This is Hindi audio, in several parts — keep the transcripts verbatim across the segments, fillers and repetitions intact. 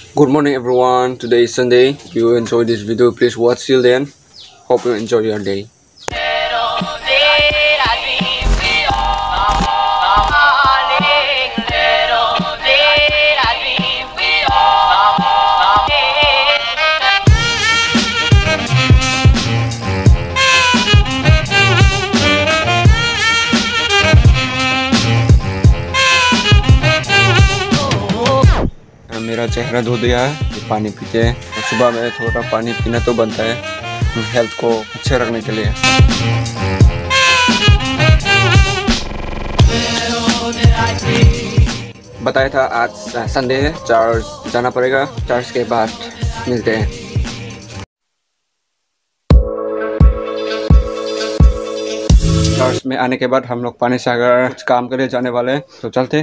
Good morning everyone, today is Sunday. If you enjoy this video, please watch till then. Hope you enjoy your day. मेरा चेहरा धो दिया है, पानी पीते हैं। सुबह में थोड़ा पानी पीना तो बनता है हेल्थ को अच्छे रखने के लिए। बताया था आज संडे है, चर्च जाना पड़ेगा। चर्च के बाद मिलते हैं। चर्च में आने के बाद हम लोग पानी सागर कुछ काम के लिए जाने वाले हैं, तो चलते।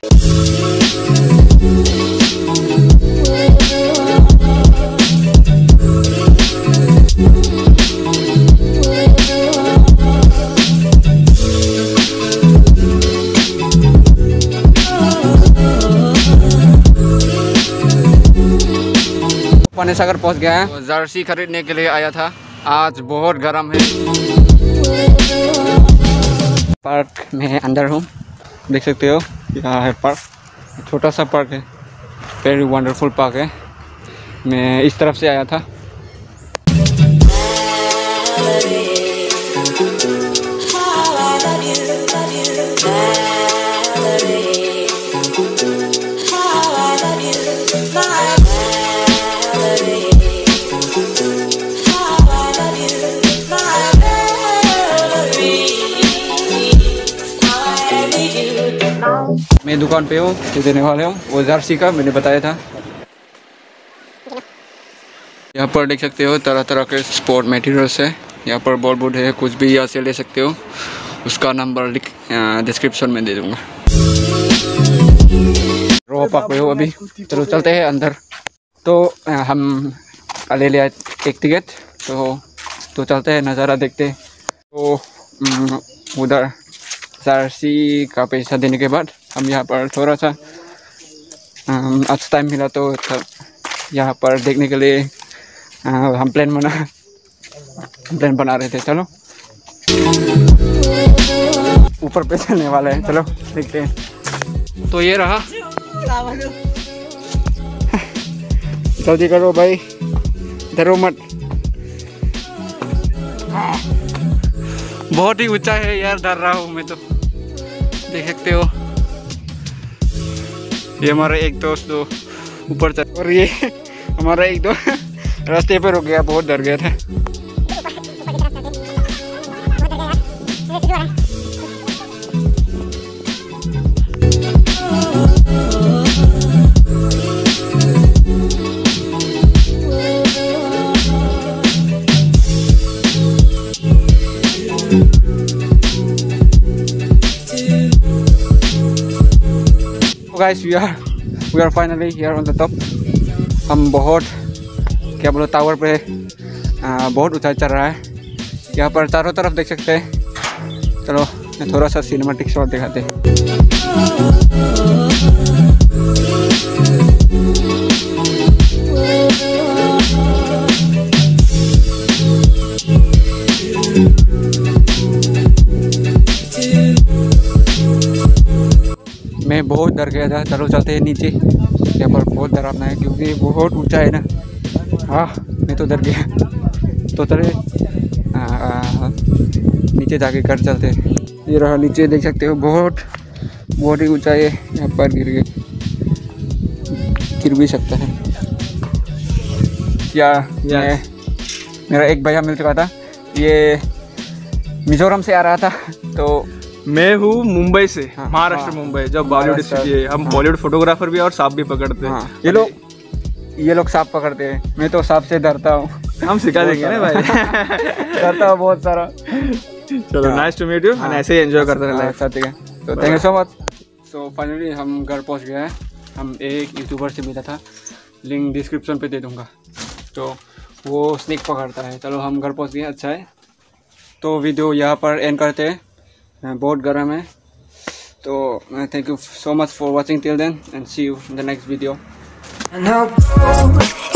पानी सागर पहुंच गया है। तो जर्सी खरीदने के लिए आया था, आज बहुत गर्म है। पार्क में अंदर हूँ, देख सकते हो यहाँ है पार्क, छोटा सा पार्क है, वेरी वंडरफुल पार्क है। मैं इस तरफ से आया था। मैं दुकान पे हूँ, जो देने वाले हूँ वो जर्सी का मैंने बताया था। यहाँ पर देख सकते हो तरह तरह के स्पोर्ट मटेरियल्स है। यहाँ पर बॉल बूट है, कुछ भी यहाँ से ले सकते हो। उसका नंबर डिस्क्रिप्शन में दे दूँगा। रो पार्क पे हो अभी, चलो चलते हैं अंदर। तो हम ले लिया एक टिकट, तो तो चलते हैं, नज़ारा देखते हैं। तो उधर जर्सी का पैसा देने के बाद हम यहाँ पर थोड़ा सा आज टाइम मिला तो यहाँ पर देखने के लिए आ, हम प्लान बना प्लान बना रहे थे। चलो ऊपर पे चलने वाले हैं, चलो देखते हैं। तो ये रहा, जल्दी करो भाई, डरो मत। बहुत ही ऊंचा है यार, डर रहा हूँ मैं तो। देख सकते हो ये हमारा एक दोस्त तो ऊपर चढ़, और ये हमारा एक दो रास्ते पे रुक गया, बहुत डर गया था। Guys we are we are finally here on the top. हम बहुत क्या बोलो टावर पे आ, बहुत ऊंचाई चढ़ रहा है। यहाँ पर चारों तरफ देख सकते हैं। चलो मैं थोड़ा सा सिनेमैटिक शॉट दिखाते हैं। मैं बहुत डर गया था। चलो चलते हैं नीचे, यहाँ पर बहुत डरावना है क्योंकि बहुत ऊंचा है ना। हाँ मैं तो डर गया, तो चले नीचे जाके कर चलते हैं। ये रहा नीचे, देख सकते हो बहुत बहुत ही ऊंचा है। यहाँ पर गिर गए गिर भी सकता है। या मैं मेरा एक भैया मिल चुका था, ये मिजोरम से आ रहा था। तो मैं हूँ मुंबई से, हाँ, महाराष्ट्र हाँ, मुंबई, जब बॉलीवुड सिटी है। हम बॉलीवुड फोटोग्राफर भी और सांप भी पकड़ते हैं। हाँ, ये लोग ये लोग सांप पकड़ते हैं, मैं तो सांप से डरता हूँ। हम सिखा देंगे ना भाई। डरता हूँ बहुत सारा। चलो nice to meet you, and ऐसे ही एंजॉय करते रहे लाइफ। ठीक है, तो thank you so much. So finally हम घर पहुँच गए हैं। हम एक यूट्यूबर से मिला था, लिंक डिस्क्रिप्शन पे दे दूँगा। तो वो स्नेक पकड़ता है। चलो हम घर पहुँच गए, अच्छा है। तो वीडियो यहाँ पर एंड करते हैं, बहुत गर्म है। तो thank you so much for watching till then, and see you in the next video. And how